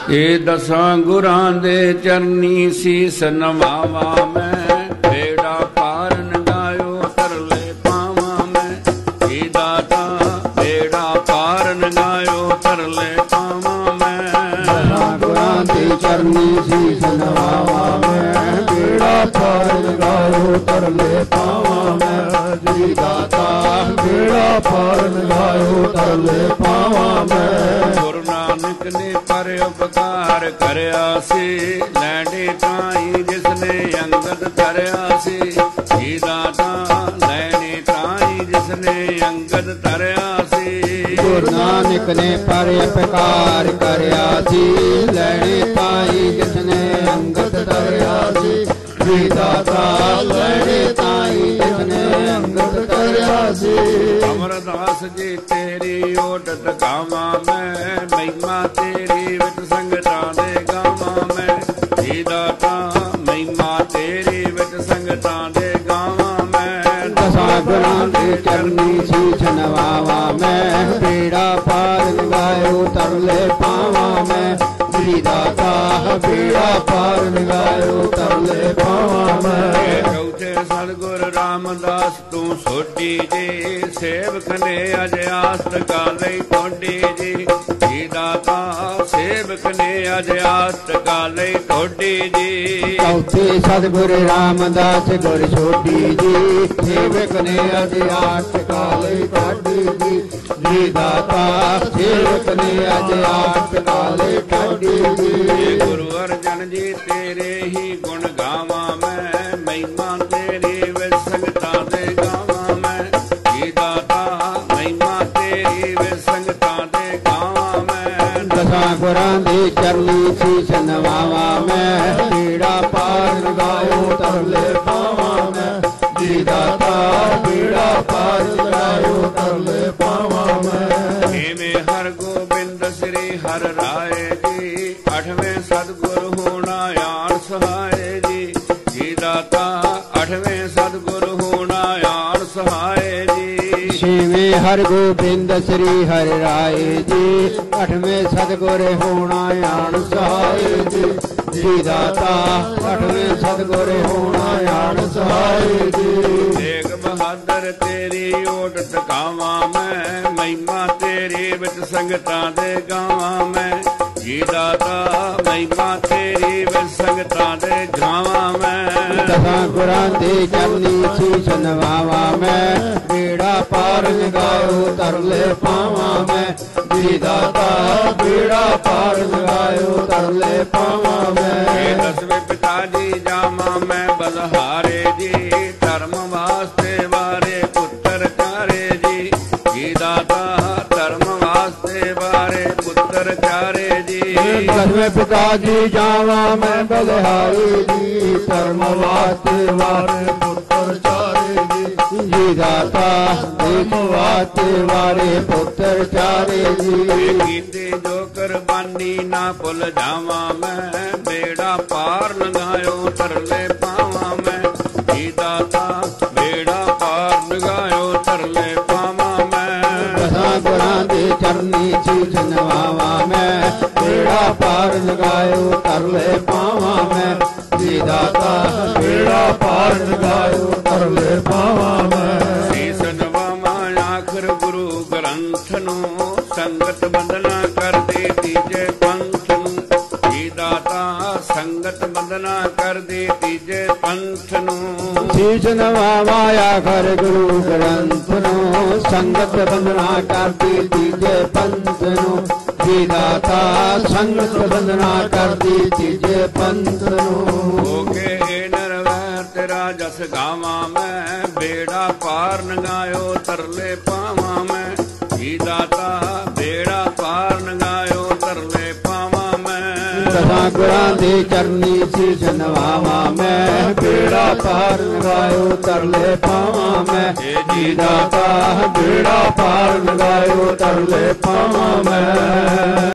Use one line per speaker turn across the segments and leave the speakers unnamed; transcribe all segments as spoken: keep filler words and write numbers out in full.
ਇਹ ਦਸਾਂ ਗੁਰਾਂ ਦੇ ਚਰਨੀ ਸੀਸ ਨਵਾਵਾ ਮੈਂ, ਬੇੜਾ ਪਾਰ ਨੰਗਾਇਓ ਤਰਲੇ ਪਾਵਾਂ ਮੈਂ। ਇਹ ਦਾਤਾ ਬੇੜਾ ਪਾਰ ਨੰਗਾਇਓ ਤਰਲੇ ਪਾਵਾਂ ਮੈਂ।
ਦਸਾਂ ਗੁਰਾਂ ਦੇ ਚਰਨੀ ਸੀਸ ਨਵਾਵਾ ਮੈਂ, ਬੇੜਾ ਪਾਰ ਨੰਗਾਇਓ ਤਰਲੇ ਪਾਵਾਂ ਮੈਂ। ਜੀ ਦਾਤਾ ਬੇੜਾ ਪਾਰ ਨੰਗਾਇਓ ਤਰਲੇ ਪਾਵਾਂ ਮੈਂ।
ਗੁਰੂ ਨਾਨਕ ਨੇ ਪਰ ਉਪਕਾਰ ਕਰਿਆ ਸੀ, ਲੈਣੇ ਤਾਈ ਜਿਸਨੇ ਅੰਗਦ ਧਰਿਆ ਸੀ। ਜੀ ਦਾਤਾ ਲੈਣੇ ਤਾਈ ਜਿਸਨੇ ਅੰਗਦ ਧਰਿਆ ਸੀ।
ਗੁਰੂ ਨਾਨਕ ਨੇ ਪਰ ਉਪਕਾਰ ਕਰਿਆ ਸੀ, ਲੈਣੇ ਤਾਈ ਜਿਸਨੇ ਅੰਗਦ ਧਰਿਆ ਸੀ। ਜੀ ਦਾਤਾ ਲੈਣੇ ਤਾਈ ਜਿਸਨੇ ਅੰਗਦ ਧਰਿਆ ਸੀ।
ਅਮਰਦਾਸ ਜੀ ਤੇਰੀ ਓਟ ਗਾਵਾਂ ਮੈਂ, ਮਹਿਮਾ ਤੇਰੀ ਵਿੱਚ ਸੰਗਤਾਂ ਦੇ ਗਾਵਾਂ ਮੈਂ। ਜੀ ਦਾਤਾ ਮਹਿਮਾ ਤੇਰੀ ਵਿੱਚ ਸੰਗਤਾਂ ਦੇ ਗਾਵਾਂ ਮੈਂ।
ਦਸਾਂ ਗੁਰਾਂ ਦੇ ਚਰਨੀ ਸੀਸ ਨਵਾਵਾਂ ਮੈਂ, ਬੇੜਾ ਪਾਰ ਨੰਗਾਇਓ ਤਰਲੇ ਪਾਵਾਂ ਮੈਂ। ਜੀ ਦਾਤਾ ਬੇੜਾ ਪਾਰ ਨੰਗਾਇਓ ਤਰਲੇ ਪਾਵਾਂ ਮੈਂ।
ਚੌਥੇ ਸਤਿਗੁਰ ਰਾਮਦਾਸ ਤੂੰ ਸੋਢੀ ਜੀ, ਸੇਵਕ ਨੇ ਅਜ ਆਸਤ ਕਾਲੇ ਟੋਡੀ ਜੀ। ਜੀ ਦਾਤਾ ਸੇਵਕ ਨੇ ਅਜ ਆਸਤ ਕਾਲੇ ਟੋਡੀ ਜੀ।
ਚੌਥੇ ਸਤਿਗੁਰ ਰਾਮਦਾਸ ਗੁਰ ਸੋਢੀ ਜੀ, ਸੇਵਕ ਨੇ ਅਜ ਆਸਤ ਕਾਲੇ ਟੋਡੀ ਜੀ। ਜੀ ਦਾਤਾ ਸੇਵਕ ਨੇ ਅਜ ਆਸਤ ਕਾਲੇ ਟੋਡੀ ਜੀ।
ਗੁਰੂ ਅਰਜਨ ਜੀ ਤੇਰੇ ਹੀ ਗੁਣ ਗਾਵਾਂ ਮੈਂ, ਮਹਿਮਾ ਤੇਰੀ ਵਿੱਚ ਸੰਗਤਾਂ ਦੇ ਗਾਵਾਂ ਮੈਂ। ਜੀ ਦਾਤਾ ਮਹਿਮਾ ਤੇਰੀ ਵਿੱਚ ਸੰਗਤਾਂ ਦੇ ਗਾਵਾਂ ਮੈਂ।
ਦਸਾਂ ਗੁਰਾਂ ਦੇ ਚਰਨੀ ਸੀਸ ਨਵਾਵਾਂ ਮੈਂ, ਬੇੜਾ ਪਾਰ ਨੰਗਾਇਓ ਤਰਲੇ ਪਾਵਾਂ ਮੈਂ। ਜੀ ਦਾਤਾ ਬੇੜਾ ਪਾਰ ਨੰਗਾਇਓ ਤਰਲੇ ਪਾਵਾਂ ਮੈਂ।
ਏਵੇਂ ਹਰ ਗੋਬਿੰਦ ਸ੍ਰੀ ਹਰ ਰਾਏ ਜੀ, ਅਠਵੇਂ ਸਤਿਗੁਰ ਹੋਣਾ ਆਣ ਸਹਾਏ ਜੀ। ਜੀ ਦਾਤਾ ਅਠਵੇਂ ਸਤਿਗੁਰ ਹੋਣਾ ਆਣ ਸਹਾਏ ਜੀ।
ਛੇਵੇਂ ਹਰ ਗੋਬਿੰਦ ਸ੍ਰੀ ਹਰਿ ਰਾਏ ਜੀ, ਅਠਵੇਂ ਸਤਿਗੁਰ ਹੋਣਾ ਆਣ ਸਹਾਏ ਜੀ। ਜੀ ਦਾਤਾ ਅਠਵੇਂ ਸਤਿਗੁਰ ਹੋਣਾ ਆਣ ਸਹਾਏ ਜੀ।
ਤੇਗ ਬਹਾਦਰ ਤੇਰੀ ਓਟ ਟਿਕਾਵਾਂ ਮੈਂ, ਮਹਿਮਾ ਤੇਰੀ ਵਿੱਚ ਸੰਗਤਾਂ ਦੇ ਗਾਵਾਂ ਮੈਂ। ਜੀ ਦਾਤਾ ਮਹਿਮਾ ਤੇਰੀ ਵਿੱਚ ਸੰਗਤਾਂ ਦੇ ਗਾਵਾਂ ਮੈਂ।
ਦਸਾਂ ਗੁਰਾਂ ਦੇ ਚਰਨੀ ਸੀਸ ਨਵਾਵਾਂ ਮੈਂ, ਬੇੜਾ ਪਾਰ ਨੰਗਾਇਓ ਤਰਲੇ ਪਾਵਾਂ ਮੈਂ। ਜੀ ਦਾਤਾ ਬੇੜਾ ਪਾਰ ਨੰਗਾਇਓ ਤਰਲੇ ਪਾਵਾਂ ਮੈਂ।
ਇਹ ਦਸਵੇਂ ਪਿਤਾ ਜੀ ਜਾਵਾਂ ਮੈਂ ਬਲਹਾਰੇ ਜੀ, ਧਰਮ ਵਾਸਤੇ ਵਾਰੇ ਪੁੱਤਰ ਚਾਰੇ ਜੀ। ਜੀ ਦਾਤਾ ਧਰਮ ਵਾਸਤੇ ਵਾਰੇ ਪੁੱਤਰ ਚਾਰੇ ਜੀ।
ਦਸਵੇਂ ਪਿਤਾ ਜੀ ਜਾਵਾਂ ਮੈਂ ਬਲਿਹਾਰੀ ਜੀ, ਧਰਮ ਵਾਸਤੇ ਵਾਰੇ ਪੁੱਤਰ ਚਾਰੇ ਜੀ। ਜੀ ਦਾਤਾ ਦੇਖ ਵਾਸਤੇ ਵਾਰੇ ਪੁੱਤਰ ਚਾਰੇ ਜੀ।
ਕੀਤੇ ਜੋ ਕੁਰਬਾਨੀ ਨਾ ਭੁੱਲ ਜਾਵਾਂ ਮੈਂ, ਬੇੜਾ ਪਾਰ ਨੰਗਾਇਓ ਤਰਲੇ ਪਾਵਾਂ ਮੈਂ। ਜੀ ਦਾਤਾ ਬੇੜਾ ਪਾਰ ਨੰਗਾਇਓ ਤਰਲੇ ਪਾਵਾਂ ਮੈਂ।
ਦਸਾਂ ਗੁਰਾਂ ਦੇ ਚਰਨੀ ਸੀਸ ਨਵਾਵਾਂ ਮੈਂ, ਬੇੜਾ ਪਾਰ ਨੰਗਾਇਓ ਤਰਲੇ ਪਾਵਾਂ ਮੈਂ। ਜੀ ਦਾਤਾ ਬੇੜਾ ਪਾਰ ਨੰਗਾਇਓ ਤਰਲੇ ਪਾਵਾਂ ਮੈਂ।
ਸੀਸ ਨਵਾਵਾਂ ਆਖਰ ਗੁਰੂ ਗ੍ਰੰਥ ਨੂੰ, ਸੰਗਤ ਬੰਦਨਾ ਕਰਦੇ ਤੀਜੇ ਪੰਥ ਨੂੰ। ਜੀ ਦਾਤਾ ਸੰਗਤ ਬੰਦਨਾ ਕਰਦੇ ਤੀਜੇ ਪੰਥ ਨੂੰ।
ਸੀਸ ਨਵਾਵਾਂ ਆਖਰ ਗੁਰੂ ਗ੍ਰੰਥ ਨੂੰ, ਸੰਗਤ ਬੰਦਨਾ ਕਰਦੀ ਤੀਜੇ ਪੰਥ ਨੂੰ। ਜੀ ਦਾਤਾ ਸੰਗਤ ਬੰਦਨਾ ਕਰਦੀ ਤੀਜੇ ਪੰਥ ਨੂੰ।
ਹੋ ਕੇ ਨਰਵੈਰ ਤੇਰਾ ਜਸ ਗਾਵਾਂ ਮੈਂ, ਬੇੜਾ ਪਾਰ ਨੰਗਾਇਓ ਤਰਲੇ ਪਾਵਾਂ ਮੈਂ। ਜੀ ਦਾਤਾ ਬੇੜਾ ਪਾਰ ਨੰਗਾਇਓ ਤਰਲੇ ਪਾਵਾਂ ਮੈਂ।
ਦਸਾਂ ਗੁਰਾਂ ਦੇ ਚਰਨੀ ਸੀਸ ਨਵਾਵਾਂ ਮੈਂ, ਬੇੜਾ ਪਾਰ ਨੰਗਾਇਓ ਤਰਲੇ ਪਾਵਾਂ ਮੈਂ। ਜੀ ਦਾਤਾ ਬੇੜਾ ਪਾਰ ਨੰਗਾਇਓ ਤਰਲੇ ਪਾਵਾਂ ਮੈਂ।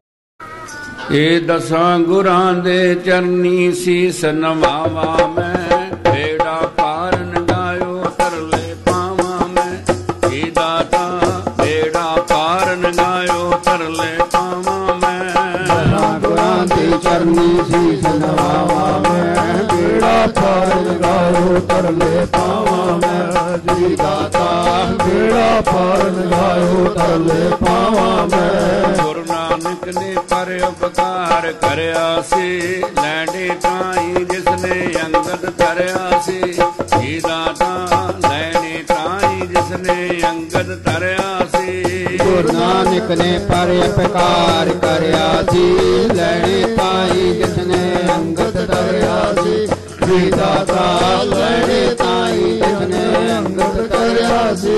ਇਹ ਦਸਾਂ ਗੁਰਾਂ ਦੇ ਚਰਨੀ ਸੀਸ ਨਵਾਵਾਂ ਮੈਂ, ਬੇੜਾ ਪਾਰ ਨੰਗਾਇਓ ਤਰਲੇ ਪਾਵਾਂ ਮੈਂ। ਜੀ ਦਾਤਾ ਬੇੜਾ ਪਾਰ ਨੰਗਾਇਓ ਤਰਲੇ ਪਾਵਾਂ ਮੈਂ।
ਦਸਾਂ ਗੁਰਾਂ ਦੇ चरनी शीश नवावा मैं बेड़ा पार लगायो तरले पावा मैं जी दाता बेड़ा पार लगायो तरले पावा मैं
गुरु नानक ने पर उपकार करया सी लैंडे ताई जिसने अंगद तरया सी जी दाता लैंडे ताई जिसने अंगद तरया सी
गुरु नानक ने पर उपकार करया सी लैंडे ताई जिसने अंगद तरया सी जी दाता लैंडे ताई जिसने अंगद तरया सी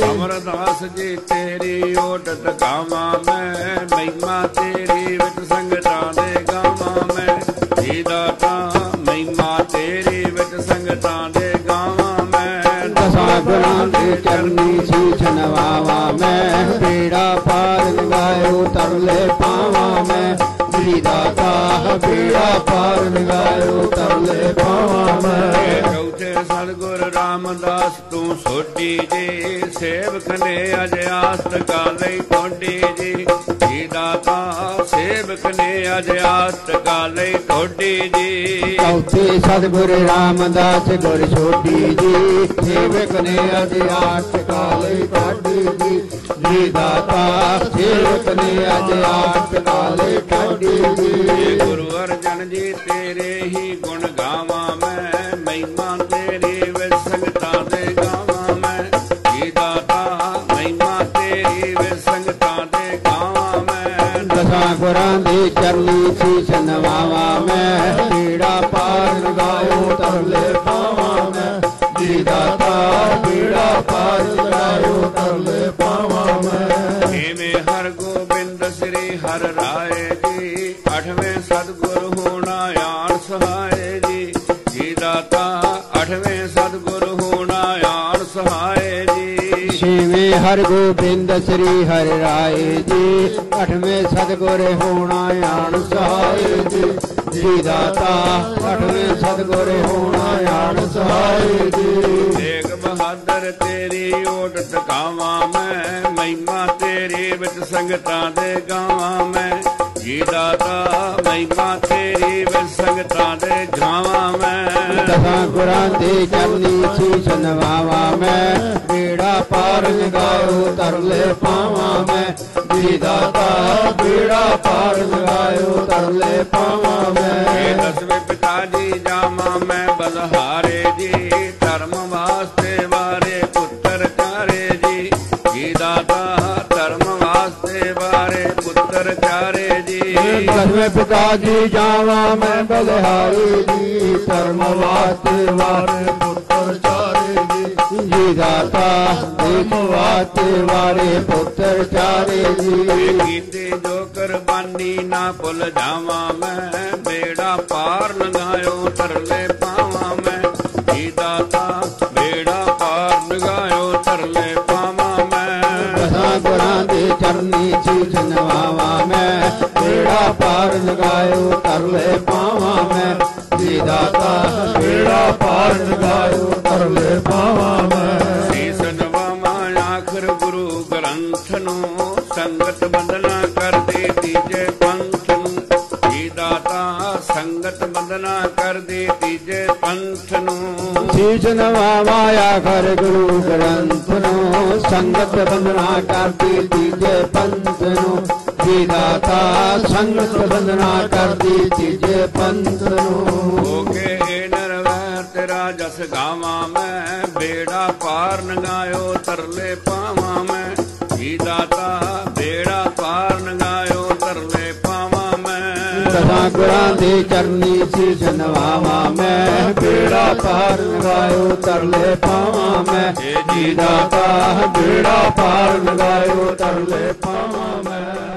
अमरदास जी तेरी ओट गावा मैं महिमा तेरी विच संगतां दे गावा मैं जी दाता महिमा तेरी विच संगतां दे गावा मैं
दसां गुरां दे चरनी शीश नवावा मैं बेड़ा पार लगायो तरले पावा मैं जी दाता बेड़ा पार लगायो तरले पावा मैं
चौथे सतगुर रामदास तू सोटी जी सेवक ने अज आस्त काले टोडी जी जी दाता सेवक ने अज आस्त काले टोडी जी
चौथे सतगुर रामदास गुर छोटी जी सेवक ने अज आस्त काले टोडी जी जी दाता सेवक ने अज आस्त काले टोडी जी
गुरु अर्जन जी तेरे ही गुण गावा मैं महिमा तेरी विच संगतां दे गावा मैं जी दाता महिमा तेरी विच संगतां दे गावा मैं
दसां गुरां दे चरनी शीश नवावा मैं बेड़ा पार लगायो तरले पावा मैं जी दाता बेड़ा पार लगायो तरले पावा मैं
इवें हर गोबिंद श्री हर राय जी अठवें सतगुर होना आन सहाय जी जी दाता अठवें सतगुर होना आन सहाय जी
छेवें हर गोबिंद श्री हर राय जी अठवें सतगुर होना आन सहाय जी जी दाता अठवें सतगुर होना आन सहाय जी
तेग बहादुर तेरी ओट टकावा मैं महिमा तेरी विच संगतां दे गावा मैं जी दाता महिमा तेरी विच संगतां दे गावा मैं
दसां गुरां दे चरनी शीश नवावा मैं बेड़ा पार लगायो तरले पावा मैं जी दाता बेड़ा पार लगायो तरले पावा मैं
दसवें पिता जी जावा मैं बलहारे जी धर्म वास्ते वारे पुत्र चारे जी जी दाता धर्म वास्ते वारे पुत्र चारे जी
दसवें पिता जी जावा मैं बलहारी जी धर्म वास्ते वारे पुत्र चारे जी जी दाता धर्म वास्ते वारे पुत्र चारे जी
कीते जो कुर्बानी ना भुल जावा मैं बेड़ा पार लगायो तरले पावा मैं जी दाता बेड़ा पार लगायो तरले पावा मैं
दसां गुरां दे चरनी शीश नवावा मैं बेड़ा पार लगायो तरले पावा मैं जी दाता बेड़ा पार लगायो तरले पावा मैं
शीस नवावा आखिर गुरु ग्रंथ ਨੂੰ ਸੰਗਤ ਬੰਦਨਾ ਕਰਦੇ ਤੀਜੇ ਪੰਥ ਨੂੰ ਜੀ ਦਾਤਾ ਸੰਗਤ ਬੰਦਨਾ ਕਰਦੇ ਤੀਜੇ ਪੰਥ ਨੂੰ
शीश नवावा आखिर गुरु ग्रंथ नो संगत बंदना करती तीजे पंथ नो जी दाता संगत बंदना करती तीजे पंथ नो
ਹੋ ਕੇ ਨਰਵੈਰ ਤੇਰਾ ਜਸ ਗਾਵਾਂ ਮੈਂ ਬੇੜਾ ਪਾਰ ਨਗਾਇਓ ਤਰਲੇ ਪਾਵਾਂ ਮੈਂ ਜੀ ਦਾਤਾ ਬੇੜਾ ਪਾਰ ਨਗਾਇਓ ਤਰਲੇ ਪਾਵਾਂ ਮੈਂ
दसां गुरां दे चरनी शीश नवावा मैं बेड़ा पार लगायो तरले पावा मैं जी दाता बेड़ा पार लगायो तरले पावा मैं।